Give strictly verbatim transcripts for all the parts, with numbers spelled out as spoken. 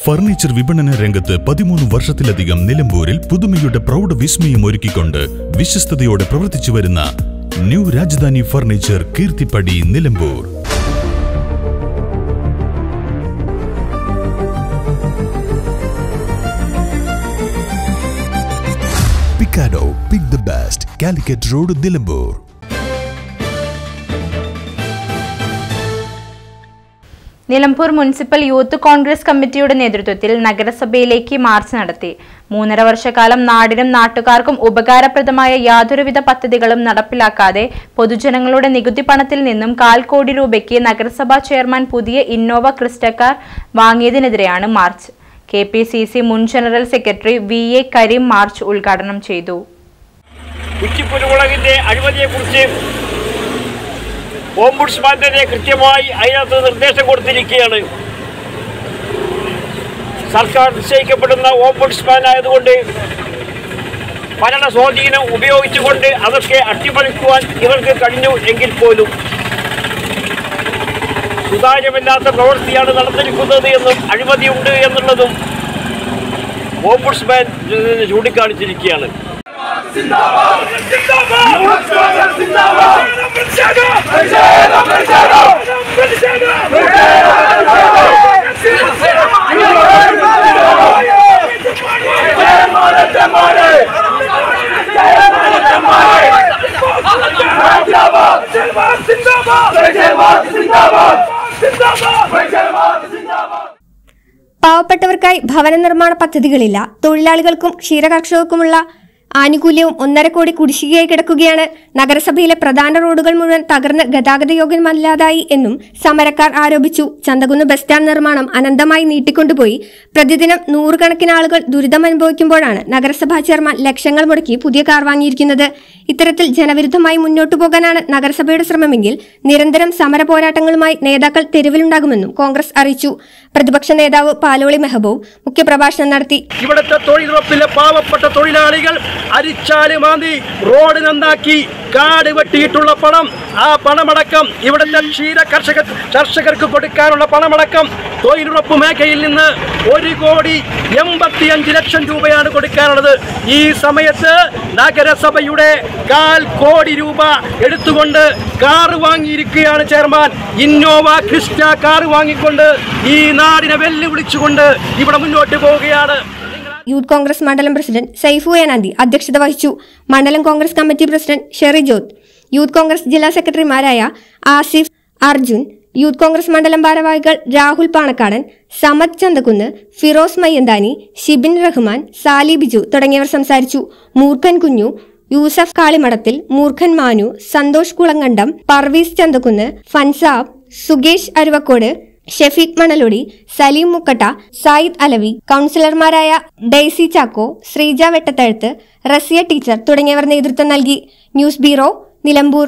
Furniture വിപണന രംഗത്ത് പതിമൂന്ന് വർഷത്തിലധികം നിലമ്പൂരിൽ പുതുമയുടെ പ്രൗഢ വിസ്മയം ഒരുക്കിക്കൊണ്ട് വിശ്വസ്തയോടെ പ്രവർത്തിച്ചു വരുന്ന new Rajdhani furniture Keerthippadi Nilambur. Picado pick the best, Calicut road, Nilambur. Nilambur municipal youth Congress കമ്മിറ്റിയുടെ നേതൃത്വത്തിൽ നഗരസഭയിലേക്ക് മാർച്ച് നടത്തി. മൂന്നര വർഷക്കാലം നാടിനും നാട്ടുകാർക്കും ഉപകാരപ്രദമായ യാതൊരുവിധ പദ്ധതികളും നടപ്പിലാക്കാതെ പൊതുജനങ്ങളുടെ നികുതി പണത്തിൽ നിന്നും കാൽ കോടി രൂപയ്ക്ക് നഗരസഭാ ചെയർമാൻ പുതിയ ഇന്നോവ ക്രിസ്റ്റ കാർ വാങ്ങിയതിനെതിരെയാണ് march. K P C C മുൻ general secretary V A Kareem march ഉദ്ഘാടനം ചെയ്തു. ഓംബുഡ്സ്മാന്റെ കൃത്യമായി അതിനകത്ത് നിർദ്ദേശം കൊടുത്തിരിക്കുകയാണ്. സർക്കാർ നിശ്ചയിക്കപ്പെടുന്ന ഓംബുഡ്സ്മാൻ ആയതുകൊണ്ട് ഭരണ സ്വാധീനം ഉപയോഗിച്ചുകൊണ്ട് അതൊക്കെ അട്ടിമറിക്കുവാൻ ഇവർക്ക് കഴിഞ്ഞു എങ്കിൽ പോലും സുതാര്യമല്ലാത്ത പ്രവൃത്തിയാണ് നടന്നിരിക്കുന്നത് എന്നും അഴിമതിയുണ്ട് എന്നുള്ളതും ഓംബുഡ്സ്മാൻ ചൂണ്ടിക്കാണിച്ചിരിക്കുകയാണ്. പാവപ്പെട്ടവർക്കായി ഭവന നിർമ്മാണ പദ്ധതികളില്ല. തൊഴിലാളികൾക്കും ക്ഷീരകർഷകർക്കുമുള്ള ആനുകൂല്യവും ഒന്നര കോടി കുടിശ്ശികയായി കിടക്കുകയാണ്. നഗരസഭയിലെ പ്രധാന റോഡുകൾ മുഴുവൻ തകർന്ന് ഗതാഗത യോഗ്യമല്ലാതായി എന്നും സമരക്കാർ ആരോപിച്ചു. ചന്തകുന്ന് ബസ് സ്റ്റാൻഡ് നിർമ്മാണം അനന്തമായി നീട്ടിക്കൊണ്ടുപോയി പ്രതിദിനം നൂറുകണക്കിന് ആളുകൾ ദുരിതമനുഭവിക്കുമ്പോഴാണ് നഗരസഭാ ചെയർമാൻ ലക്ഷങ്ങൾ മുടക്കി പുതിയ കാർ വാങ്ങിയിരിക്കുന്നത്. ഇത്തരത്തിൽ ജനവിരുദ്ധമായി മുന്നോട്ടു പോകാനാണ് നഗരസഭയുടെ ശ്രമമെങ്കിൽ നിരന്തരം സമര പോരാട്ടങ്ങളുമായി നേതാക്കൾ തെരുവിലുണ്ടാകുമെന്നും കോൺഗ്രസ് അറിയിച്ചു. പ്രതിപക്ഷ നേതാവ് പാലോളി മെഹബൂബ് മുഖ്യപ്രഭാഷണം നടത്തി. ഇവിടുത്തെ തൊഴിലുറപ്പിലെ പാവപ്പെട്ട തൊഴിലാളികൾ അരിച്ചാല് മാന്തി റോഡ് നന്നാക്കി കാട് വെട്ടിയിട്ടുള്ള പണം, ആ പണമടക്കം ഇവിടുത്തെ ക്ഷീര കർഷക കർഷകർക്ക് കൊടുക്കാനുള്ള പണമടക്കം തൊഴിലുറപ്പ് മേഖലയിൽ നിന്ന് ഒരു കോടി എൺപത്തി അഞ്ച് ലക്ഷം രൂപയാണ് കൊടുക്കാനുള്ളത്. ഈ സമയത്ത് നഗരസഭയുടെ കാൽ കോടി രൂപ എടുത്തുകൊണ്ട് കാർ വാങ്ങിയിരിക്കുകയാണ് ചെയർമാൻ. ഇന്നോവ ക്രിസ്റ്റ കാർ വാങ്ങിക്കൊണ്ട് ഈ നാടിനെ വെല്ലുവിളിച്ചുകൊണ്ട് ഇവിടെ മുന്നോട്ട് പോവുകയാണ്. യൂത്ത് കോൺഗ്രസ് മണ്ഡലം പ്രസിഡന്റ് സൈഫു ഏനാന്തി അധ്യക്ഷത വഹിച്ചു. മണ്ഡലം Congress committee president Sherry Joth, youth Congress ജില്ലാ സെക്രട്ടറിമാരായ ആസിഫ്, അർജുൻ, യൂത്ത് കോൺഗ്രസ് മണ്ഡലം ഭാരവാഹികൾ രാഹുൽ പാണക്കാടൻ, സമദ് ചന്തകുന്ന്, ഫിറോസ് മയ്യന്താനി, ഷിബിൻ റഹ്മാൻ, സാലി ബിജു തുടങ്ങിയവർ സംസാരിച്ചു. മൂർഖൻ കുഞ്ഞു, യൂസഫ് കാളിമടത്തിൽ, മൂർഖൻ മാനു, സന്തോഷ് കുളങ്ങണ്ടം, പർവീസ് ചന്തകുന്ന്, ഫൻസാബ്, സുകേഷ് അരുവക്കോട്, ഷെഫീഖ് മണലൊടി, സലീം മുക്കട്ട, സായിദ് അലവി, കൗൺസിലർമാരായ ഡെയ്സി ചാക്കോ, ശ്രീജ വെട്ടത്തഴുത്ത്, റസിയ ടീച്ചർ തുടങ്ങിയവർ നേതൃത്വം നൽകി. News bureau, Nilambur.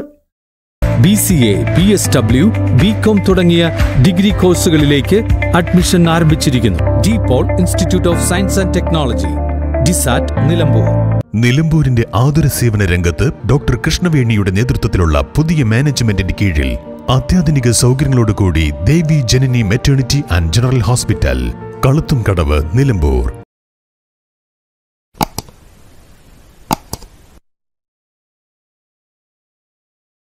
B C A, B S W, B com തുടങ്ങിയ ഡിഗ്രി കോഴ്സുകളിലേക്ക് അഡ്മിഷൻ ആരംഭിച്ചിരിക്കുന്നു. De Paul institute of science and technology, Disat, Nilambur. നിലമ്പൂരിന്റെ ആതുര സേവന രംഗത്ത് ഡോക്ടർ കൃഷ്ണവേണിയുടെ നേതൃത്വത്തിലുള്ള പുതിയ മാനേജ്മെന്റിന്റെ കീഴിൽ അത്യാധുനിക സൗകര്യങ്ങളോടുകൂടി Devi Janani maternity and general hospital, Kaluthumkadavu, Nilambur.